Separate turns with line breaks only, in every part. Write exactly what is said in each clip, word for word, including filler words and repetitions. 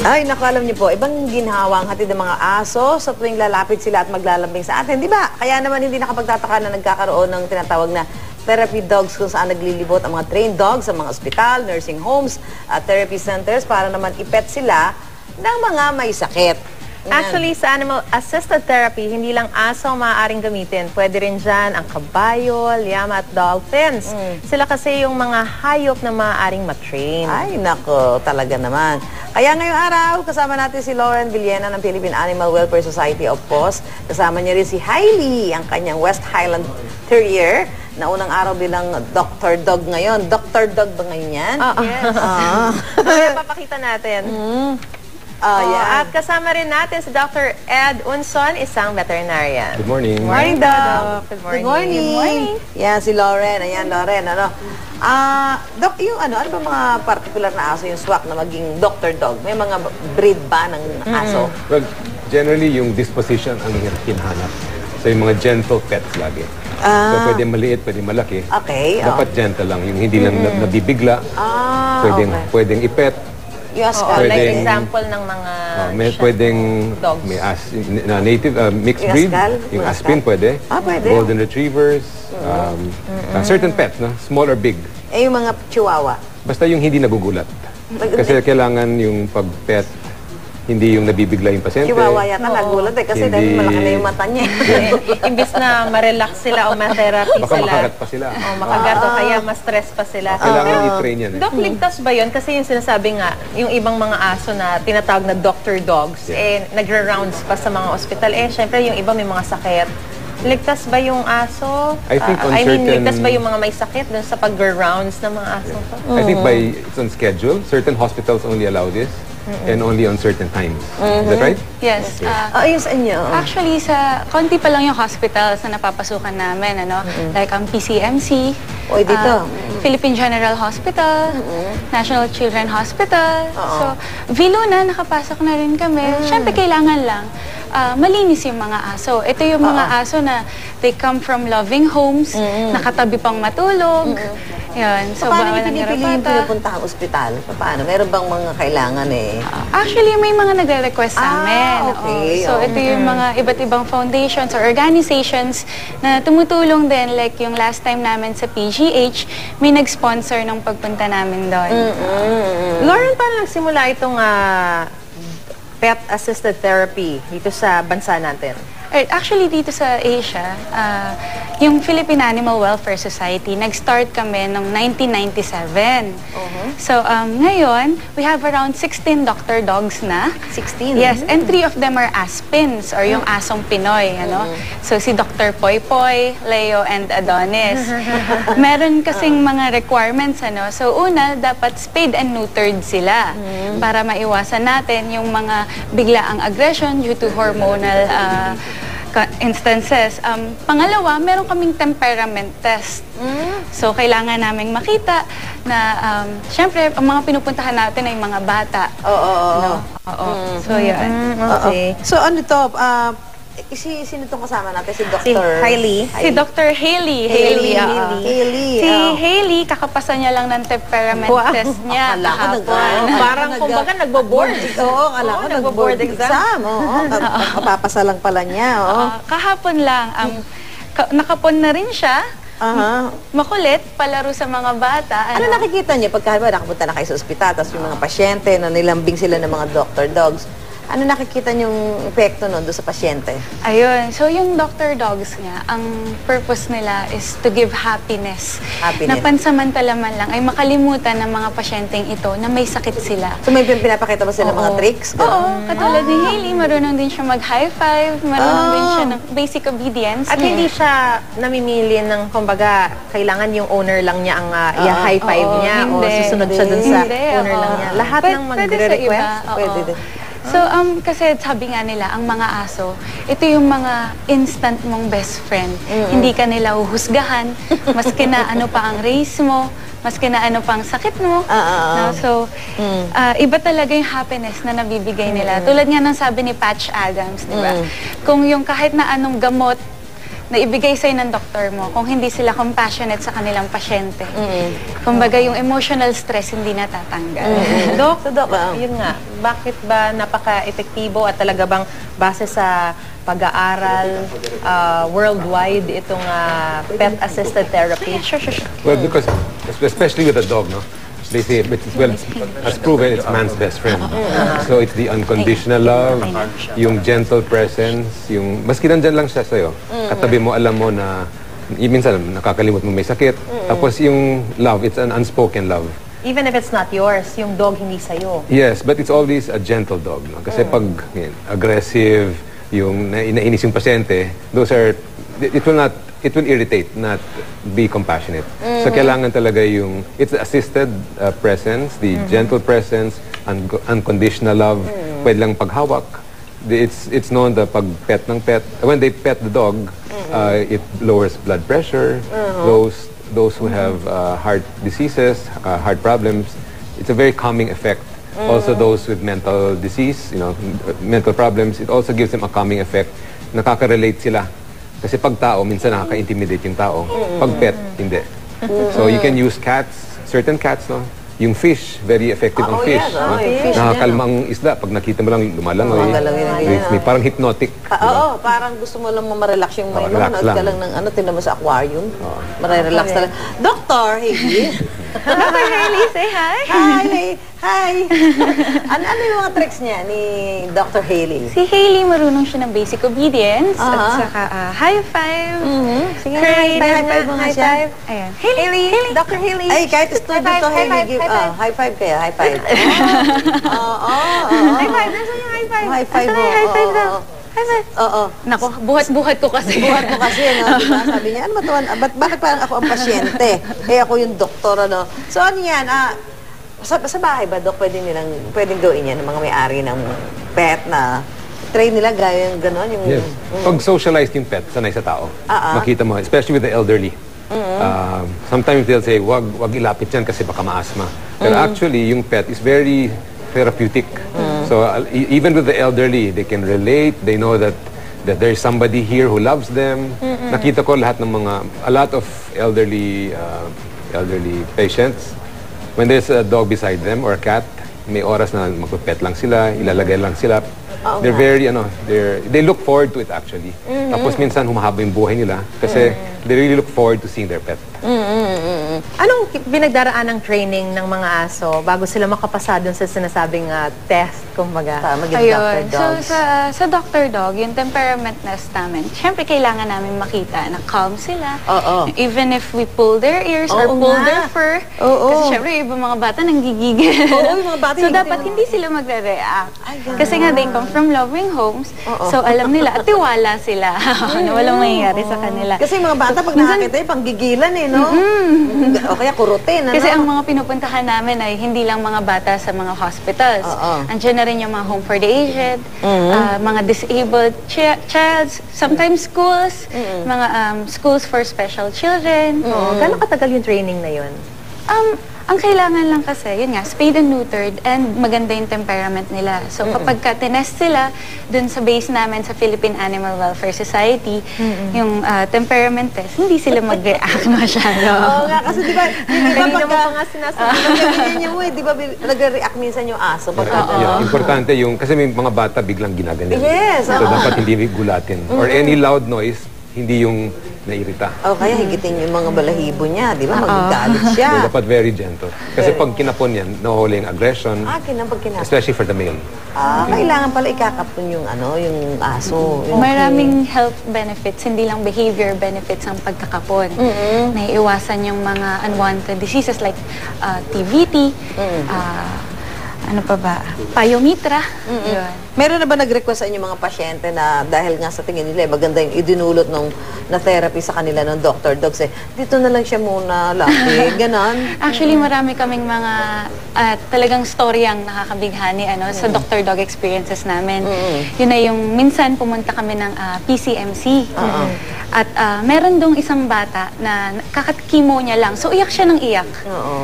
Ay, naku, alam niyo po, ibang ginhawang hatid ng mga aso sa tuwing lalapit sila at maglalambing sa atin, di ba? Kaya naman hindi nakapagtataka na nagkakaroon ng tinatawag na therapy dogs kung saan naglilibot ang mga trained dogs sa mga ospital, nursing homes, at therapy centers para naman ipet sila ng mga may sakit.
Actually, sa animal-assisted therapy, hindi lang aso ang maaaring gamitin. Pwede rin dyan ang kabayo, llama at dolphins. Mm. Sila kasi yung mga hayop na maaaring matrain.
Ay, nako, talaga naman. Kaya ngayong araw, kasama natin si Lauren Villena ng Philippine Animal Welfare Society of P O S. Kasama niya rin si Hailey, ang kanyang West Highland Terrier, na unang araw bilang Doctor Dog ngayon. Doctor Dog ba ngayon yan?
Uh, yes. Uh. Kaya papakita natin.
Mm.
Oh, yeah. At kasama rin natin si Doctor Ed Unson, isang veterinarian.
Good morning.
Good morning, Doc.
Good morning.
Good morning. Good morning. Yan, si Lauren. Ayan, Lauren. Ano? Ah, Doc, yung ano, ano ba mga particular na aso yung swak na maging Doctor Dog? May mga breed ba ng aso?
Mm-hmm. Well, generally, yung disposition ang hinahanap. So, yung mga gentle pets lagi.
Ah.
So, pwede maliit, pwede malaki.
Okay.
Dapat
oh.
gentle lang. Yung hindi lang mm-hmm. nabibigla.
Ah,
pwedeng,
okay.
Pwedeng ipet.
Yes,
oh,
pwedeng,
like example ng mga
uh, may pwedeng
dogs.
May as, na native uh, mixed
yung
breed.
Askal?
Yung Aspin pwede.
Ah, pwede.
Golden retrievers. Mm-hmm. um, mm-hmm. uh, certain pets, no? Small or big.
Eh, yung mga chihuahua.
Basta yung hindi nagugulat. Kasi kailangan yung pag-pet, hindi yung nabibigla yung pasyente.
Chihuahua yata oh. nagulat eh, kasi dahil malaki na yung mata niya.
eh, imbis na ma-relax sila o ma-therapy
Baka
sila.
makagat pa sila.
O makagat o kaya ma-stress pa sila.
Kailangan uh, i-train yan eh.
Doc, ligtas ba yun? Kasi yung sinasabi nga, yung ibang mga aso na tinatawag na doctor dogs,
yeah.
eh, nagra-rounds pa sa mga ospital. Eh, syempre yung iba may mga sakit. Ligtas ba yung aso?
I think on
uh, I mean,
certain...
ligtas ba yung mga may sakit dun sa pag-rounds ng mga aso?
Yeah. I think by it's on schedule. Certain hospitals only allow this. Mm-hmm. And only on certain times. Mm-hmm. Is that right?
Yes.
Okay. Uh, oh, yung sa inyo?
Actually, sa konti pa lang yung hospitals na napapasukan namin, ano? Mm-hmm. Like ang P C M C,
Oy, dito.
Uh, mm-hmm. Philippine General Hospital, mm-hmm. National Children Hospital.
Uh-oh.
So, Viluna, nakapasok na rin kami. Mm-hmm. Siyempre, kailangan lang uh, malinis yung mga aso. Ito yung mga Uh-oh. aso na they come from loving homes, mm-hmm. nakatabi pang matulog. Mm-hmm. Yun.
So, paano niyo pinipili yung pinupunta ang ospital? Paano? Meron bang mga kailangan eh?
Uh, actually, may mga nagre-request sa amin.
Ah, okay.
So,
oh.
ito yung mga iba't ibang foundations or organizations na tumutulong din. Like yung last time namin sa P G H, may nag-sponsor ng pagpunta namin doon.
Mm-hmm. Lauren, paano nagsimula itong uh, pet-assisted therapy dito sa bansa natin?
Actually, dito sa Asia, uh, yung Philippine Animal Welfare Society, nag-start kami noong nineteen ninety-seven. Uh-huh. So, um, ngayon, we have around sixteen doctor dogs na.
sixteen?
Yes, and three of them are Aspins, or yung asong Pinoy. Ano? Uh-huh. So, si Doctor Poy Poy, Leo, and Adonis. Meron kasing mga requirements. Ano? So, una, dapat spayed and neutered sila uh-huh. para maiwasan natin yung mga biglaang aggression due to hormonal uh, instances. Um, pangalawa, meron kaming temperament test. Mm. So, kailangan naming makita na, um, syempre, ang mga pinupuntahan natin ay mga bata.
Oo, oo, oo.
No? Oo. Mm. So, yun.
Mm, okay.
So, ano to? Uh, si, sino itong kasama natin? Si Doctor
Si Hailey.
Si Doctor Hailey.
Hailey.
Hailey.
Hailey.
Si
oh.
Hailey, kakapasa niya lang ng temperament
wow.
test niya.
Akala ko nag-
oh, parang kumbaga nagbo-board.
Oo, akala ko nagbo-board exam. Oo, kapapasa lang pala niya. Oo.
Uh, kahapon lang, um, ka nakapon na rin siya.
Uh-huh.
Makulit, palaro sa mga bata.
Ano, ano nakikita niyo pagka ba nakapunta na kayo sa ospital, tapos yung mga pasyente na nilambing sila ng mga doctor dogs? Ano nakikita niyong epekto nun doon sa pasyente?
Ayun. So, yung doctor dogs nga, ang purpose nila is to give happiness.
Happiness.
Na pansamantala man lang ay makalimutan ng mga pasyenteng ito na may sakit sila.
So, may pinapakita ba sila ng mga tricks?
Oo. Oo. Katulad ni Hailey, marunong din siya mag-high five, marunong
oh.
din siya ng basic obedience.
At hindi siya namimili ng, kumbaga, kailangan yung owner lang niya ang uh, uh, high five
oo,
niya
hindi,
o susunod
hindi,
siya dun sa
hindi,
owner
oo.
lang niya. Lahat
Pwede,
ng magre-request?
Pwede din.
So, um, kasi sabi nga nila, ang mga aso, ito yung mga instant mong best friend. Mm-hmm. Hindi ka nila uhusgahan, maski na ano pa ang race mo, maski na ano pang sakit mo.
Uh, uh, uh.
No? So, mm. uh, iba talaga yung happiness na nabibigay nila. Mm. Tulad nga ng sabi ni Patch Adams, di ba? Mm. Kung yung kahit na anong gamot na ibigay sa'yo ng doktor mo kung hindi sila compassionate sa kanilang pasyente. Kumbaga, yung emotional stress hindi natatanggal.
Dok,
So, Doc, ah.
yun nga, bakit ba napaka-epektibo at talaga bang base sa pag-aaral ah, worldwide itong ah, pet-assisted therapy?
Sure, sure, sure.
Well, because especially with a dog, no? They say, but it's, well, it's, as proven, it's man's best friend. So it's the unconditional love, yung gentle presence, yung maski nandyan lang siya sa'yo, katabi mo, alam mo na y- minsan nakakalimot mo may sakit. Tapos yung love, it's an unspoken love.
Even if it's not yours, yung dog hindi sa'yo.
Yes, but it's always a gentle dog. No? Kasi pag yan, aggressive, yung na, nainis yung pasyente, those are, it will not, it will irritate, not be compassionate. So kailangan talaga yung, it's the assisted uh, presence, the gentle presence, un- unconditional love, pwede lang paghawak. The- It's, it's known that pag pet ng pet, when they pet the dog, uh, it lowers blood pressure. Those, those who have uh, heart diseases, uh, heart problems, it's a very calming effect. Also those with mental disease, you know, mental problems, it also gives them a calming effect. Nakaka-relate sila. Kasi pag tao, minsan nakaka-intimidate yung tao. Pag pet, hindi. So you can use cats, certain cats, no? Yung fish, very effective ang
Oh,
fish.
yes, oh,
no?
yung fish,
Nakakalma ang isda. Pag nakita mo lang, lumalangoy.
Lumalangoy na
May,
ganyan.
may parang hypnotic.
Ah, oo, parang gusto mo lang ma-relax yung
Oh,
mind mo.
relax
Manood ka
lang.
lang ng ano, tingnan mo sa aquarium. Mare-relax talaga. Doctor Hailey.
Doctor Hailey, say hi!
Hi, hi, hi. ano, ano yung mga tricks niya ni Doctor Hailey?
Si Hailey, marunong siya ng basic obedience
Aha.
at saka ah, high five.
Sige,
Creative
high five
na,
mo nga
high
siya.
five. Ayan. Hailey, Doctor Hailey.
Ay, kahit student
High
to
five, high
Hailey,
five,
give,
high
ah,
five.
high five kaya, high five. Oo, oo, oo.
High five, nasaan yung high five?
High five
Nasaan
mo,
yung high five
oo,
daw?
oo.
High five.
Oo.
Naku, buhat-buhat ko kasi.
Buhat mo kasi, no? Diba? Sabi niya, ano ba ito? Ba't, bakit parang ako ang pasyente? Eh, ako yung doktor, ano? So, ano yan? Ah, sa, sa bahay ba, Dok, pwede nilang, pwedeng gawin yan ng mga may-ari ng pet na train nila gaya yung gano'n? Yung,
Yes. Pag socialized yung pet, sanay sa tao.
Ah, ah.
Makita mo, especially with the elderly. Uh, sometimes they'll say, wag, wag ilapit yan kasi baka ma-asthma. Pero actually, yung pet is very therapeutic. So uh, e- even with the elderly, they can relate. They know that that there is somebody here who loves them. Nakita ko lahat ng mga, a lot of elderly uh, elderly patients, when there's a dog beside them or a cat, may oras na magpapet lang sila, ilalagay lang sila. They're very, ano, they're, they look forward to it actually. Tapos minsan humahaba yung buhay nila kasi they really look forward to seeing their pet.
Anong pinagdaraan ng training ng mga aso bago sila makapasa dun sa sinasabing ah, test, kumbaga?
Para maging doctor
Ayun. So,
dogs.
sa, sa doctor dog, yung temperament test namin, syempre kailangan namin makita na calm sila.
Oo.
Even if we pull their ears or
Oo
pull
nga.
their fur.
Oo.
Kasi syempre, yung ibang mga bata nanggigigil.
Oo, yung mga bata
so,
hindi
dapat
naman-
hindi sila magre-react.
Ay, ganun.
Kasi nga, they come from loving homes. So, alam nila, at tiwala sila na walang mangyayari sa kanila.
Kasi yung mga bata, pag nakakita yung panggigilan eh, no? O kaya kurutin, ano?
Kasi ang mga pinupuntahan namin ay hindi lang mga bata sa mga hospitals.
Oo.
Andiyan na rin yung mga home for the aged, ah, mga disabled chi- childs, sometimes schools, mga um, schools for special children.
Oh, gano'ng katagal yung training na yun?
Um, ang kailangan lang kasi, yun nga, spayed and neutered and maganda yung temperament nila. So kapag ka tinest sila dun sa base namin sa Philippine Animal Welfare Society, yung ah, temperament test, hindi sila mag-react masyado.
Oo nga, kasi di ba, di ba
Kanina mo
pagka,
pa nga sinasabi.
pagka niya mo eh, di ba bil- nagre-react minsan yung aso? Pagka,
Yeah, importante yung, kasi may mga bata biglang ginaganyan.
Yes,
So
oo.
dapat hindi gulatin. Or any loud noise, hindi yung nairita.
O kaya higitin yung mga balahibo niya, di ba? Magagalit siya.
So dapat very gentle. Kasi pag kinapon yan, nahuhuli yung aggression,
Ah, kinapag kinapag.
especially for the male.
Ah, kailangan pala ikakapon yung ano, yung aso. Yung
Maraming health benefits, hindi lang behavior benefits ang pagkakapon. Naiiwasan yung mga unwanted diseases like ah, T V T, ah, ano pa ba, pyometra. Yun.
Meron na ba nag-request sa inyo mga pasyente na dahil nga sa tingin nila, eh, maganda yung idinulot nung, na therapy sa kanila ng doctor dogs eh, dito na lang siya muna laki, ganon.
Actually, marami kaming mga ah, talagang storyang nakakabighani ano, sa doctor dog experiences namin. Yun na yung minsan pumunta kami ng ah, P C M C. At ah, meron dong isang bata na kakakimo niya lang. So, iyak siya ng iyak.
Oo.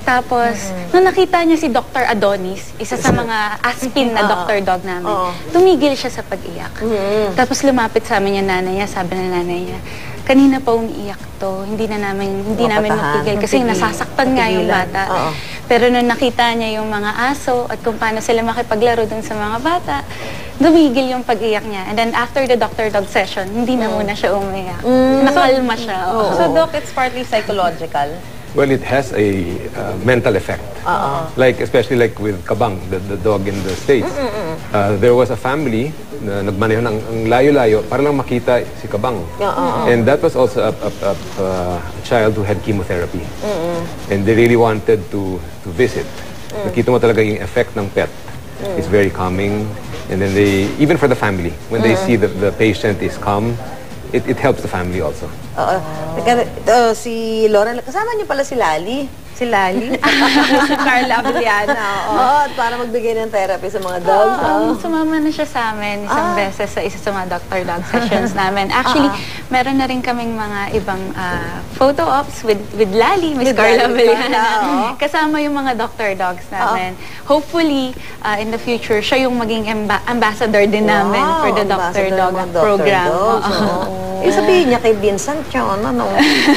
Tapos, nung nakita niya si Doctor Adonis, isa sa mga aspin na doctor dog namin,
Oo.
tumigil siya sa pag-iyak. Tapos lumapit sa amin yung nanay niya, sabi ng nanay niya, kanina pa umiiyak to, hindi na namin, hindi namin
Mapatahan.
matigil kasi
Matigil.
nasasaktan nga yung
Mapigilan.
bata.
Oo.
Pero nung nakita niya yung mga aso at kung paano sila makipaglaro dun sa mga bata, dumigil yung pag-iyak niya. And then after the doctor dog session, hindi na muna siya umiyak. Nakalma siya. oo.
So, Doc, it's partly psychological.
Well, it has a uh, mental effect. Like, especially like with Kabang, the, the dog in the States. Uh, there was a family na nagmaneho ng ang layo-layo para lang makita si Kabang. And that was also a, a, a, a child who had chemotherapy. And they really wanted to, to visit. Nakita mo talaga yung effect ng pet. It's very calming. And then they, even for the family, when they see that the patient is calm, it, it helps the family also.
Oo. Teka, ito, si Lauren, kasama niyo pala si Lali.
Si Lali. Si Carla Abellana, oo.
Oo, at para magbigay ng therapy sa mga dogs.
Um,
Oo.
sumama na siya sa amin isang beses sa isa sa mga doctor dog sessions namin. Actually, meron na rin kaming mga ibang ah, photo ops with with Lali, Miss
With
Carla
Lali,
Abellana.
oo.
Kasama yung mga doctor dogs namin. Hopefully, ah, in the future, siya yung maging amba- ambassador din namin
Wow,
for the doctor
ambassador
dog
ng mga doctor
program.
dogs,
Oo.
oo. Eh, sabihin niya kay Vincent yun, ano?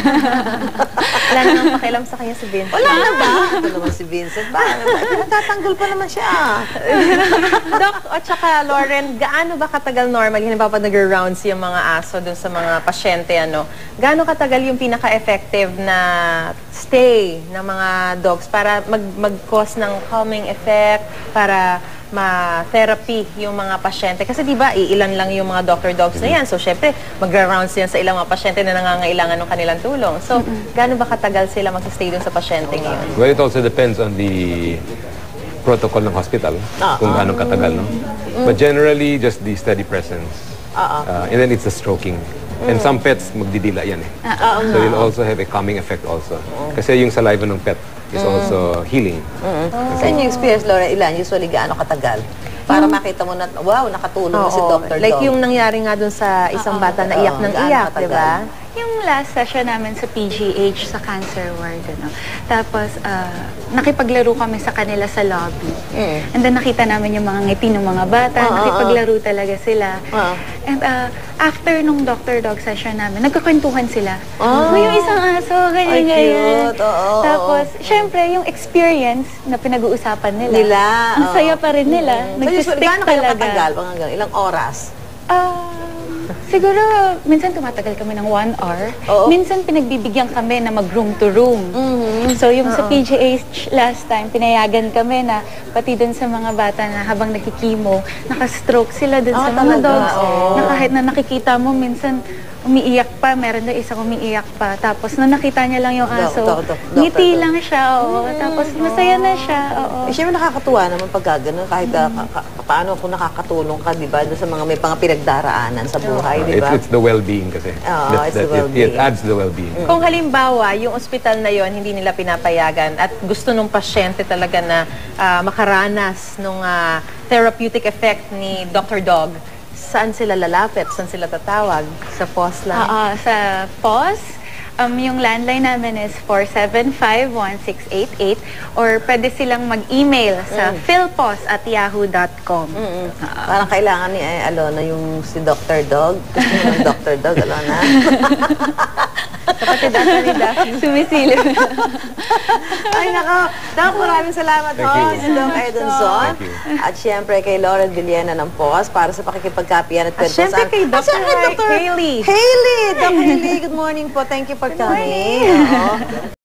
Wala nang pakialam sa kanya si Vincent.
Wala na ba? Ito naman si Vincent. Ba? Natatanggol pa naman siya.
Doc, at saka Lauren, gaano ba katagal normal, halimbawa pag nag-rounds yung mga aso dun sa mga pasyente, ano, gaano katagal yung pinaka-effective na stay ng mga dogs para mag- mag-cause ng calming effect, para ma-therapy yung mga pasyente? Kasi di ba, iilan lang yung mga doctor dogs na yan. So, syempre, magra-rounds yan sa ilang mga pasyente na nangangailangan ng kanilang tulong. So, gaano ba katagal sila mag-stay dun sa pasyente ngayon?
Well, it also depends on the protocol ng hospital, kung gaano katagal, no? But generally, just the steady presence. Uh, and then it's the stroking. And some pets, magdidila yan eh. So you'll also have a calming effect also. Kasi yung saliva ng pet is also healing.
Sa inyong experience, Lauren, ilan? Usually, gaano katagal? Para makita mo na, wow, nakatulong na si
Oo.
Doctor
Like
Dog.
yung nangyari nga dun sa isang bata na iyak
Oo,
ng
gaano
iyak,
katagal?
di ba?
Yung last session namin sa P G H, sa cancer ward, ano. Tapos, ah, nakipaglaro kami sa kanila sa lobby. And then nakita namin yung mga ngiti ng mga bata, nakipaglaro talaga sila.
Oo.
And ah, after nung doctor dog session namin, nagkakwentuhan sila. Oh. yung isang aso, ganyan,
Ay,
ganyan.
cute. Oo, oo,
Tapos, syempre, yung experience na pinag-uusapan nila,
Nila,
ang
oo.
saya pa rin nila.
So, usually,
Nagsistick
gaano kayo
talaga.
katagal? Mga ganun, ilang oras?
Um, siguro, minsan tumatagal kami ng one hour.
Oo.
Minsan pinagbibigyan kami na mag-room to room. So, yung sa P G H last time, pinayagan kami na pati dun sa mga bata na habang nakikimo, nakastroke sila dun
Ah,
sa mga
talaga?
dogs.
Oo.
Na kahit na nakikita mo, minsan umiiyak pa, meron na isang umiiyak pa. Tapos, nung nakita niya lang yung
Dok-
aso,
dok- dok-
ngiti
doktor,
lang siya, oo. Tapos, masaya na siya, oo.
Eh, syempre nakakatuwa naman pag gano'n, kahit ah, ka, ka, paano kung nakakatulong ka, di ba, doon sa mga may mga pinagdaraanan sa buhay, di
It's,
ba?
it's the well-being kasi.
Oo, it's the
it-
well-being.
It, adds to the well-being.
Kung halimbawa, yung ospital na yon hindi nila pinapayagan at gusto nung pasyente talaga na ah, makaranas nung ah, therapeutic effect ni Doctor Dog, saan sila lalapit? Saan sila tatawag? Sa P O S lang?
Oo, sa P O S, um, yung landline namin is four seven five, one six eight eight or pwede silang mag-email sa philpos at yahoo dot com.
Parang kailangan ni eh, Alona yung si Doctor Dog. Gusto mo ng Doctor Dog, Alona?
Kapatid ata ni Daphne.
Sumisilip.
Ay, nako. Doc, maraming salamat
Thank
ho,
you.
si Doc Edonson.
Thank you.
At syempre kay Lauren Villena ng P O S para sa pakikipagkapian at
At syempre kay
At
Doctor
syempre, Doctor
Hailey.
Hailey! Doc Hailey, good morning po. Thank you for coming. Oo.